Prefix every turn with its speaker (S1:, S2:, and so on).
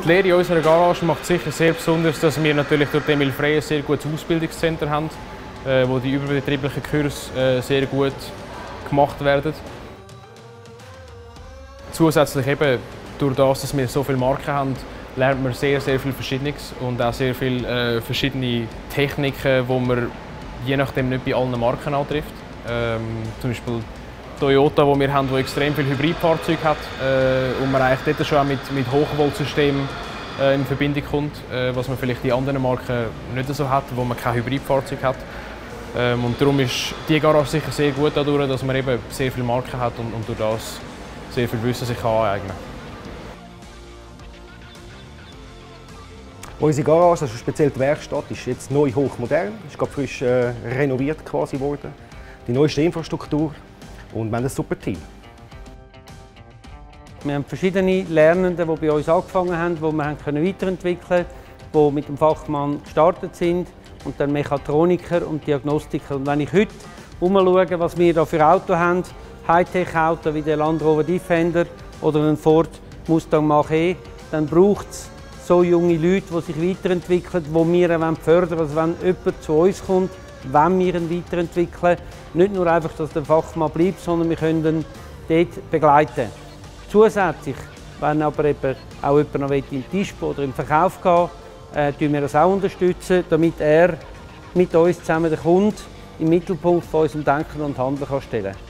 S1: Die Lehre in unserer Garage macht sicher sehr besonders, dass wir natürlich durch Emil Frey ein sehr gutes Ausbildungszentrum haben, wo die überbetrieblichen Kurse sehr gut gemacht werden. Zusätzlich eben durch das, dass wir so viele Marken haben, lernt man sehr viel Verschiedenes und auch sehr viele verschiedene Techniken, die man je nachdem nicht bei allen Marken antrifft. Zum Beispiel Toyota, wo wir haben, wo extrem viele Hybridfahrzeuge hat und man eigentlich dort schon auch mit Hochvoltsystemen in Verbindung kommt, was man vielleicht in anderen Marken nicht so hat, wo man kein Hybridfahrzeug hat. Und darum ist die Garage sicher sehr gut dadurch, dass man eben sehr viele Marken hat und durch das sehr viel Wissen sich aneignen kann.
S2: Unsere Garage, also speziell die Werkstatt, ist jetzt neu hochmodern, ist gerade frisch renoviert quasi worden. Die neueste Infrastruktur und wir haben ein super Team.
S3: Wir haben verschiedene Lernende, die bei uns angefangen haben, die wir weiterentwickeln konnten, die mit dem Fachmann gestartet sind und dann Mechatroniker und Diagnostiker. Und wenn ich heute umschaue, was wir hier für Autos haben, Hightech-Autos wie der Land Rover Defender oder ein Ford Mustang Mach-E, dann braucht es so junge Leute, die sich weiterentwickeln, die wir fördern wollen. Also wenn jemand zu uns kommt, wenn wir ihn weiterentwickeln, nicht nur einfach, dass der Fachmann bleibt, sondern wir können ihn dort begleiten. Zusätzlich, wenn aber eben auch jemand noch in den Dispo oder im Verkauf gehen, unterstützen wir das auch, damit er mit uns zusammen den Kunden im Mittelpunkt von unserem Denken und Handeln stellen kann.